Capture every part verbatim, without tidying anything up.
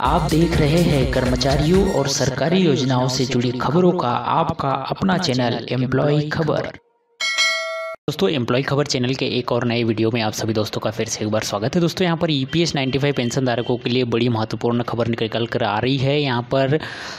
आप देख रहे हैं कर्मचारियों और सरकारी योजनाओं से जुड़ी खबरों का आपका अपना चैनल एम्प्लॉय खबर। दोस्तों, एम्प्लॉय खबर चैनल के एक और नए वीडियो में आप सभी दोस्तों का फिर से एक बार स्वागत है। दोस्तों, यहाँ पर ईपीएस पचानवे पेंशन धारकों के लिए बड़ी महत्वपूर्ण खबर निकल कर आ रही है। यहाँ पर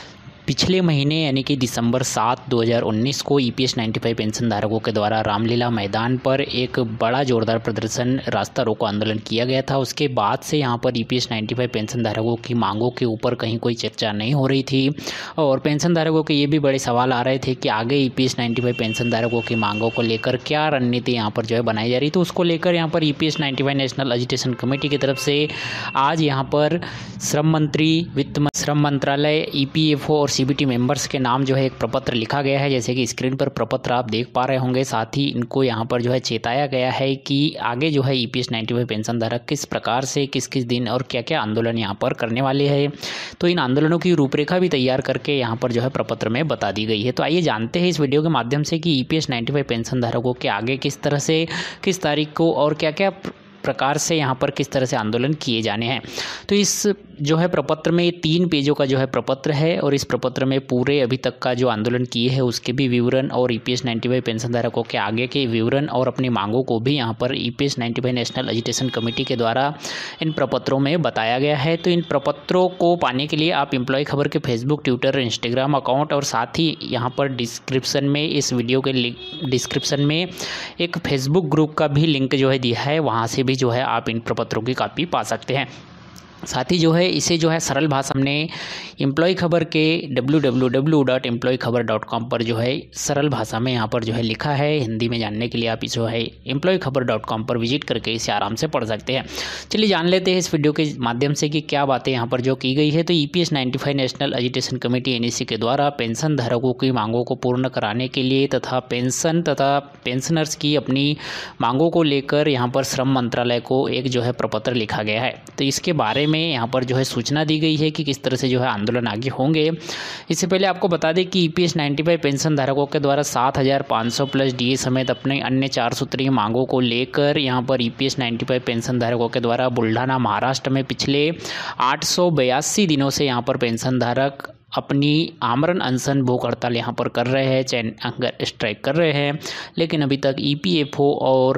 पिछले महीने यानी कि दिसंबर सात दो हज़ार उन्नीस को ईपीएस पचानवे पेंशन धारकों के द्वारा रामलीला मैदान पर एक बड़ा जोरदार प्रदर्शन रास्ता रोको आंदोलन किया गया था। उसके बाद से यहाँ पर ईपीएस पचानवे पेंशन धारकों की मांगों के ऊपर कहीं कोई चर्चा नहीं हो रही थी और पेंशन धारकों के ये भी बड़े सवाल आ रहे थे कि आगे ईपीएस पचानवे पेंशन धारकों की मांगों को लेकर क्या रणनीति यहाँ पर जो है बनाई जा रही। तो उसको लेकर यहाँ पर ईपीएस पचानवे नेशनल एजुटेशन कमेटी की तरफ से आज यहाँ पर श्रम मंत्री, वित्त श्रम मंत्रालय, ईपीएफओ और सीबीटी मेंबर्स के नाम जो है एक प्रपत्र लिखा गया है, जैसे कि स्क्रीन पर प्रपत्र आप देख पा रहे होंगे। साथ ही इनको यहाँ पर जो है चेताया गया है कि आगे जो है ईपीएस पचानवे पेंशन धारक किस प्रकार से किस किस दिन और क्या क्या आंदोलन यहाँ पर करने वाले हैं। तो इन आंदोलनों की रूपरेखा भी तैयार करके यहाँ पर जो है प्रपत्र में बता दी गई है। तो आइए जानते हैं इस वीडियो के माध्यम से कि ईपीएस पचानवे पेंशन धारकों के आगे किस तरह से किस तारीख को और क्या क्या प्रकार से यहाँ पर किस तरह से आंदोलन किए जाने हैं। तो इस जो है प्रपत्र में तीन पेजों का जो है प्रपत्र है और इस प्रपत्र में पूरे अभी तक का जो आंदोलन किए हैं उसके भी विवरण और ईपीएस पचानवे पेंशन धारकों के आगे के विवरण और अपनी मांगों को भी यहाँ पर ईपीएस पचानवे नेशनल एजुटेशन कमेटी के द्वारा इन प्रपत्रों में बताया गया है। तो इन प्रपत्रों को पाने के लिए आप एम्प्लॉय खबर के फेसबुक, ट्विटर, इंस्टाग्राम अकाउंट और साथ ही यहाँ पर डिस्क्रिप्शन में इस वीडियो के डिस्क्रिप्शन में एक फेसबुक ग्रुप का भी लिंक जो है दिया है, वहाँ से भी जो है आप इन प्रपत्रों की कॉपी पा सकते हैं। साथ ही जो है इसे जो है सरल भाषा में एम्प्लॉय खबर के W W W dot employ खबर डॉट कॉम पर जो है सरल भाषा में यहाँ पर जो है लिखा है। हिंदी में जानने के लिए आप इस जो है एम्प्लॉय खबर डॉट कॉम पर विजिट करके इसे आराम से पढ़ सकते हैं। चलिए जान लेते हैं इस वीडियो के माध्यम से कि क्या बातें यहाँ पर जो की गई है। तो ईपीएस पचानवे नेशनल एजुटेशन कमेटी एनईसी के द्वारा पेंशन धारकों की मांगों को पूर्ण कराने के लिए तथा पेंशन तथा पेंशनर्स की अपनी मांगों को लेकर यहाँ पर श्रम मंत्रालय को एक जो है प्रपत्र लिखा गया है। तो इसके बारे में में यहाँ पर जो है सूचना दी गई है कि किस तरह से जो है आंदोलन आगे होंगे। इससे पहले आपको बता दें कि ईपीएस पचानवे पेंशन धारकों के द्वारा सात हज़ार पाँच सौ प्लस डीए समेत अपने अन्य चार सूत्रीय मांगों को लेकर यहाँ पर ईपीएस पचानवे पेंशन धारकों के द्वारा बुल्ढाना, महाराष्ट्र में पिछले आठ सौ बयासी दिनों से यहाँ पर पेंशन धारक अपनी आमरण अनशन भूख हड़ताल यहाँ पर कर रहे हैं, चैन हंगर स्ट्राइक कर रहे हैं, लेकिन अभी तक ईपीएफओ और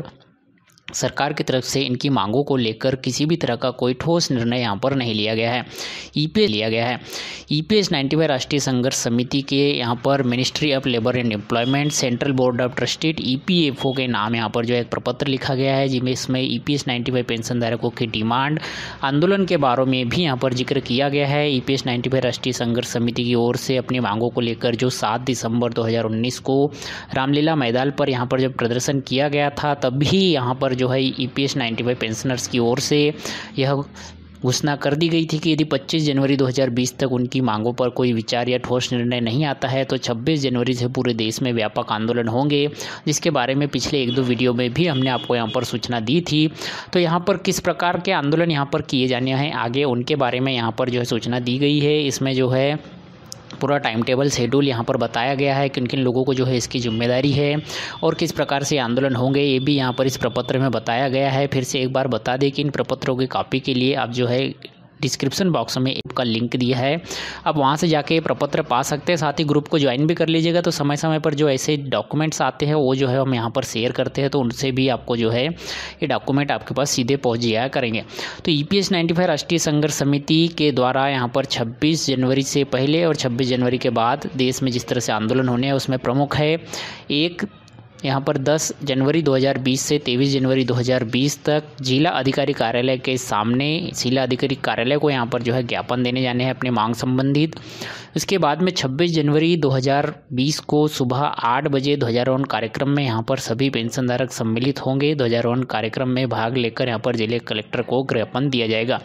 सरकार की तरफ से इनकी मांगों को लेकर किसी भी तरह का कोई ठोस निर्णय यहाँ पर नहीं लिया गया है। ईपीएस लिया गया है ईपीएस पचानवे राष्ट्रीय संघर्ष समिति के यहाँ पर ministry of labour and employment, central board of trustees, EPFO के नाम यहाँ पर जो एक प्रपत्र लिखा गया है, जिसमें इसमें ईपीएस पचानवे पेंशन धारकों की डिमांड, आंदोलन के बारे में भी यहाँ पर जिक्र किया गया है। ईपीएस पचानवे राष्ट्रीय संघर्ष समिति की ओर से अपनी मांगों को लेकर जो सात दिसंबर दो हज़ार उन्नीस को रामलीला मैदान पर यहाँ पर जब प्रदर्शन किया गया था, तब भी यहाँ पर जो है ईपीएस पचानवे पेंशनर्स की ओर से यह घोषणा कर दी गई थी कि यदि पच्चीस जनवरी दो हज़ार बीस तक उनकी मांगों पर कोई विचार या ठोस निर्णय नहीं आता है तो छब्बीस जनवरी से पूरे देश में व्यापक आंदोलन होंगे, जिसके बारे में पिछले एक दो वीडियो में भी हमने आपको यहाँ पर सूचना दी थी। तो यहाँ पर किस प्रकार के आंदोलन यहाँ पर किए जाने हैं आगे, उनके बारे में यहाँ पर जो है सूचना दी गई है। इसमें जो है पूरा टाइम टेबल शेड्यूल यहाँ पर बताया गया है, किन किन लोगों को जो है इसकी जिम्मेदारी है और किस प्रकार से आंदोलन होंगे, ये भी यहाँ पर इस प्रपत्र में बताया गया है। फिर से एक बार बता दें कि इन प्रपत्रों की कॉपी के लिए आप जो है डिस्क्रिप्शन बॉक्स में ऐप का लिंक दिया है, आप वहां से जाके प्रपत्र पा सकते हैं। साथ ही ग्रुप को ज्वाइन भी कर लीजिएगा, तो समय समय पर जो ऐसे डॉक्यूमेंट्स आते हैं वो जो है हम यहाँ पर शेयर करते हैं, तो उनसे भी आपको जो है ये डॉक्यूमेंट आपके पास सीधे पहुँच जाया करेंगे। तो ईपीएस पचानवे राष्ट्रीय संघर्ष समिति के द्वारा यहाँ पर छब्बीस जनवरी से पहले और छब्बीस जनवरी के बाद देश में जिस तरह से आंदोलन होने हैं उसमें प्रमुख है एक यहाँ पर दस जनवरी दो हज़ार बीस से तेईस जनवरी दो हज़ार बीस तक जिला अधिकारी कार्यालय के सामने जिला अधिकारी कार्यालय को यहाँ पर जो है ज्ञापन देने जाने हैं अपने मांग संबंधित। इसके बाद में छब्बीस जनवरी दो हज़ार बीस को सुबह आठ बजे ध्वजारोहण कार्यक्रम में यहाँ पर सभी पेंशनधारक सम्मिलित होंगे। ध्वजारोहण कार्यक्रम में भाग लेकर यहाँ पर जिले कलेक्टर को ज्ञापन दिया जाएगा।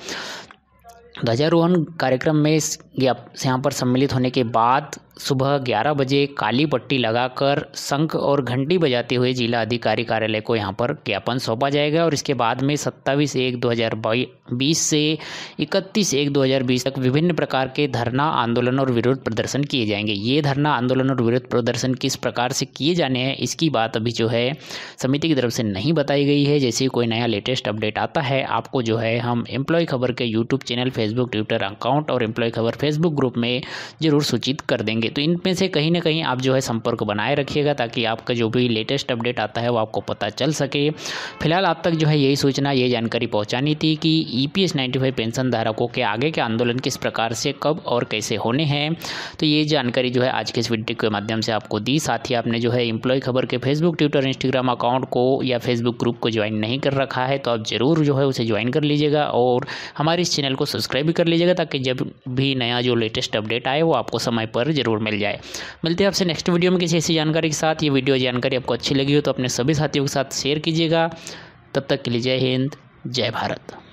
ध्वजारोहण कार्यक्रम में यहाँ पर सम्मिलित होने के बाद सुबह ग्यारह बजे काली पट्टी लगाकर शंख और घंटी बजाते हुए जिला अधिकारी कार्यालय को यहाँ पर ज्ञापन सौंपा जाएगा और इसके बाद में सत्ताईस एक दो हज़ार बीस से इकतीस एक दो हज़ार बीस तक विभिन्न प्रकार के धरना, आंदोलन और विरोध प्रदर्शन किए जाएंगे। ये धरना, आंदोलन और विरोध प्रदर्शन किस प्रकार से किए जाने हैं इसकी बात अभी जो है समिति की तरफ से नहीं बताई गई है। जैसे कोई नया लेटेस्ट अपडेट आता है आपको जो है हम एम्प्लॉय खबर के YouTube channel, Facebook Facebook Twitter account और एम्प्लॉय खबर फेसबुक ग्रुप में ज़रूर सूचित कर देंगे। तो इनमें से कहीं ना कहीं आप जो है संपर्क बनाए रखिएगा ताकि आपका जो भी लेटेस्ट अपडेट आता है वो आपको पता चल सके। फिलहाल आप तक जो है यही सूचना ये जानकारी पहुंचानी थी कि ईपीएस नाइन्टी फाइव पेंशन धारकों के आगे के आंदोलन किस प्रकार से कब और कैसे होने हैं। तो ये जानकारी जो है आज के इस वीडियो के माध्यम से आपको दी। साथ ही आपने जो है एम्प्लॉय खबर के फेसबुक ट्विटर इंस्टाग्राम अकाउंट को या फेसबुक ग्रुप को ज्वाइन नहीं कर रखा है तो आप ज़रूर जो है उसे ज्वाइन कर लीजिएगा और हमारे इस चैनल को सब्सक्राइब भी कर लीजिएगा ताकि जब भी नया जो लेटेस्ट अपडेट आए वो आपको समय पर ज़रूर मिल जाए। मिलते हैं आपसे नेक्स्ट वीडियो में किसी ऐसी जानकारी के साथ। ये वीडियो जानकारी आपको अच्छी लगी हो तो अपने सभी साथियों के साथ शेयर कीजिएगा। तब तक के लिए जय हिंद, जय भारत।